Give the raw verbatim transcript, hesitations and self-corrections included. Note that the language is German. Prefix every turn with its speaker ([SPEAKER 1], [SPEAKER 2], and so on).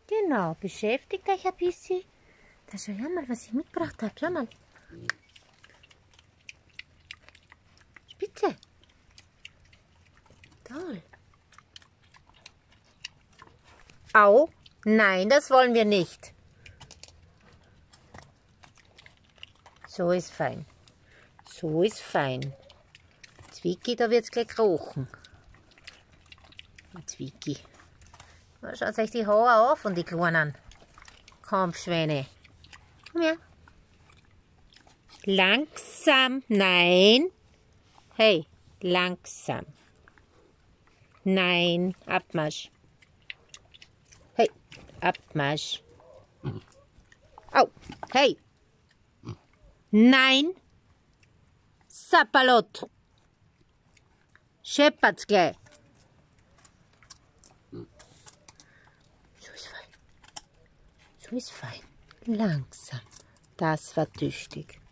[SPEAKER 1] Genau, beschäftigt euch ein bisschen. Da schau ja mal, was ich mitgebracht habe. Schau mal. Spitze. Toll. Au. Nein, das wollen wir nicht. So ist fein. So ist fein. Zwicki, da wird's gleich rochen. Zwicki. Schaut euch die Haare auf von die kleinen Kampfschweine. Komm her. Langsam. Nein. Hey, langsam. Nein, Abmarsch. Hey, Abmarsch. Au, hey. Nein. Sapperlot. Scheppert's gleich. So ist fein. So ist fein. Langsam. Das war tüchtig.